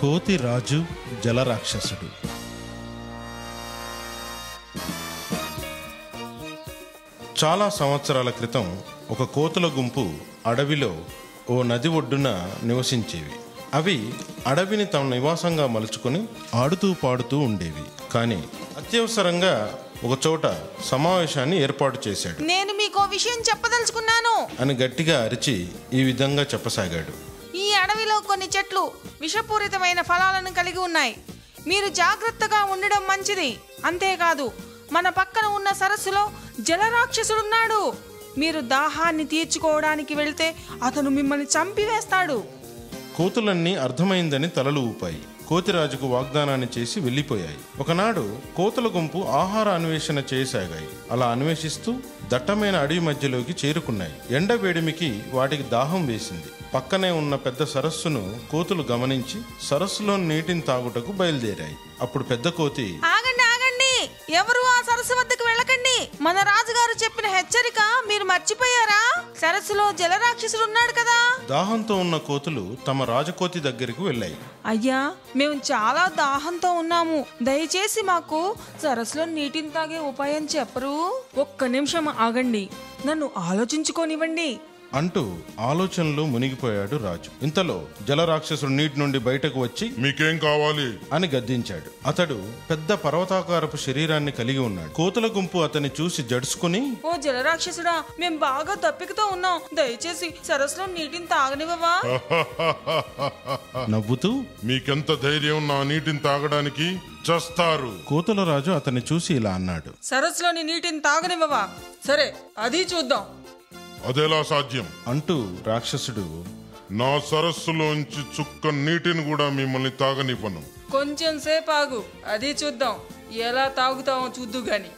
కోతి రాజు జలరాక్షసుడు. చాలా సంవత్సరాల క్రితం ఒక కోతుల గుంపు అడవిలో ఓ నది ఒడ్డున నివసించేవి. అవి అడవిని తమ నివాసంగా మలుచుకొని ఆడుతూ పాడుతూ ఉండేవి. కానీ అత్యవసరంగా ఒక చోట సమావేశాన్ని ఏర్పాటు చేశాడు. నేను మీకు విషయం చెప్పదలుచుకున్నాను అని గట్టిగా అరిచి ఈ విధంగా చెప్పసాగాడు. ఈ అడవిలో కొన్ని చెట్లు విషపూరితమైన ఫలాలను కలిగి ఉన్నాయి. మీరు జాగ్రత్తగా ఉండడం మంచిది. అంతేకాదు, మన పక్కన ఉన్న సరస్సులో జలరాక్షసుడున్నాడు. మీరు దాహాన్ని తీర్చుకోవడానికి వెళ్తే అతను మిమ్మల్ని చంపివేస్తాడు. కోతులన్నీ అర్థమైందని తలలు ఊపాయి. కోతిరాజుకు వాగ్దానాన్ని చేసి వెళ్ళిపోయాయి. ఒకనాడు కోతుల గుంపు ఆహార అన్వేషణ చేయసాగాయి. అలా అన్వేషిస్తూ దట్టమైన అడవి మధ్యలోకి చేరుకున్నాయి. ఎండ వేడిమికి వాటికి దాహం వేసింది. పక్కనే ఉన్న పెద్ద సరస్సును కోతులు గమనించి సరస్సులో నీటిని తాగుటకు బయలుదేరాయి. అప్పుడు పెద్ద కోతి, ఆగండి ఆగండి, ఎవరు ఆ సరస్సు వద్దకు వెళ్ళకండి. మన రాజుగారు చెప్పిన హెచ్చరిక మీరు మర్చిపోయారా? సరస్సులో జలరాక్షసుడు ఉన్నాడు కదా. దాహంతో ఉన్న కోతులు తమ రాజకోతి దగ్గరికి వెళ్ళాయి. అయ్యా, మేము చాలా దాహంతో ఉన్నాము. దయచేసి మాకు సరస్సులో నీటిని తాగే ఉపాయం చెప్పరు? ఒక్క నిమిషం ఆగండి, నన్ను ఆలోచించుకోనివ్వండి అంటూ ఆలోచనలో మునిగిపోయాడు రాజు. ఇంతలో జలరాక్షసుడు నీటి నుండి బయటకు వచ్చి, మీకేం కావాలి అని గద్దించాడు. అతడు పెద్ద పర్వతాకారపు శరీరాన్ని కలిగి ఉన్నాడు. కోతుల గుంపు అతన్ని చూసి జడుసుకుని, ఓ జలరాక్షసుడా, మేము బాగా దప్పికతో ఉన్నాం. దయచేసి సరస్సులో నీటిని తాగనివ్వవా? నవ్వుతూ, మీకెంత ధైర్యం నా నీటిని తాగడానికి? చస్తారు. కోతుల రాజు అతన్ని చూసి ఇలా అన్నాడు, సరస్సులోని నీటిని తాగనివ్వవా? సరే, అది చూద్దాం. అదెలా సాధ్యం? అంటూ రాక్షసుడు, నా సరస్సులోంచి చుక్క నీటిని కూడా మిమ్మల్ని తాగనివ్వను. కొంచెం సేపు ఆగు, అది చూద్దాం. ఎలా తాగుతామో చూద్దు గాని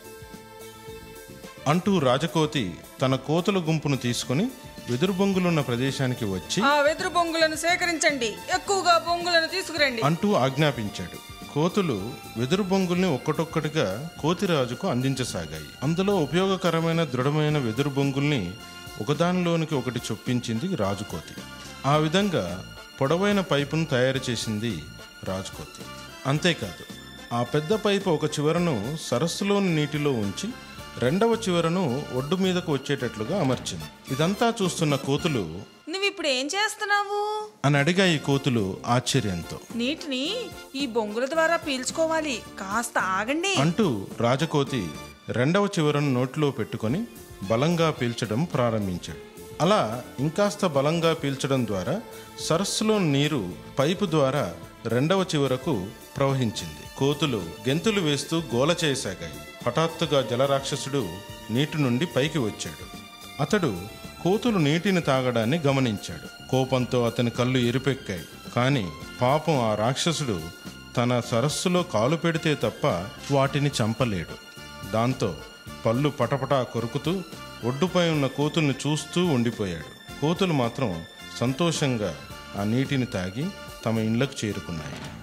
అంటూ రాజకోతి తన కోతుల గుంపును తీసుకుని వెదురు బొంగులున్న ప్రదేశానికి వచ్చి, ఆ వెదురు బొంగులను సేకరించండి, ఎక్కువగా బొంగులను తీసుకురండి అంటూ ఆజ్ఞాపించాడు. కోతులు వెదురు బొంగుల్ని ఒక్కటొక్కటిగా కోతిరాజుకు అందించసాగాయి. అందులో ఉపయోగకరమైన దృఢమైన వెదురు బొంగుల్ని ఒకదానిలోనికి ఒకటి చొప్పించింది రాజుకోతి. ఆ విధంగా పొడవైన పైపును తయారు చేసింది రాజుకోతి. అంతేకాదు, ఆ పెద్ద పైపు ఒక చివరను సరస్సులోని నీటిలో ఉంచి రెండవ చివరను ఒడ్డు మీదకు వచ్చేటట్లుగా అమర్చింది. ఇదంతా చూస్తున్న కోతులు, నువ్విప్పుడు ఏం చేస్తున్నావు అని అడిగాయి కోతులు ఆశ్చర్యంతో. నీటిని ఈ బొంగుల ద్వారా పీల్చుకోవాలి, కాస్త ఆగండి అంటూ రాజకోతి రెండవ చివరను నోట్లో పెట్టుకొని బలంగా పీల్చడం ప్రారంభించాడు. అలా ఇంకాస్త బలంగా పీల్చడం ద్వారా సరస్సులో నీరు పైపు ద్వారా రెండవ చివరకు ప్రవహించింది. కోతులు గెంతులు వేస్తూ గోల చేయసాగాయి. హఠాత్తుగా జలరాక్షసుడు నీటి నుండి పైకి వచ్చాడు. అతడు కోతులు నీటిని తాగడాన్ని గమనించాడు. కోపంతో అతని కళ్ళు ఎరుపెక్కాయి. కానీ పాపం ఆ రాక్షసుడు తన సరస్సులో కాలు పెడితే తప్ప వాటిని చంపలేడు. దాంతో పళ్ళు పటపటా కొరుకుతూ ఒడ్డుపై ఉన్న కోతుల్ని చూస్తూ ఉండిపోయాడు. కోతులు మాత్రం సంతోషంగా ఆ నీటిని తాగి తమ ఇళ్లకు చేరుకున్నాయి.